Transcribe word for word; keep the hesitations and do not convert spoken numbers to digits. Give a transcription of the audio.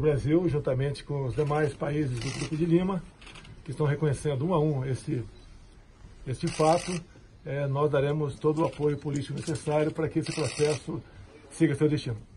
Brasil, juntamente com os demais países do Grupo de Lima, que estão reconhecendo um a um esse, este fato, é, nós daremos todo o apoio político necessário para que esse processo siga seu destino.